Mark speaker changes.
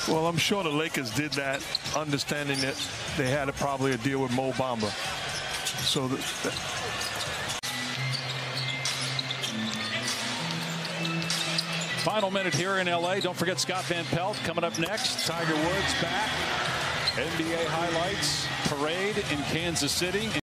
Speaker 1: Well, I'm sure the Lakers did that, understanding that they had probably a deal with Mo Bamba. So
Speaker 2: final minute here in LA. Don't forget Scott Van Pelt coming up next. Tiger Woods back. NBA highlights parade in Kansas City.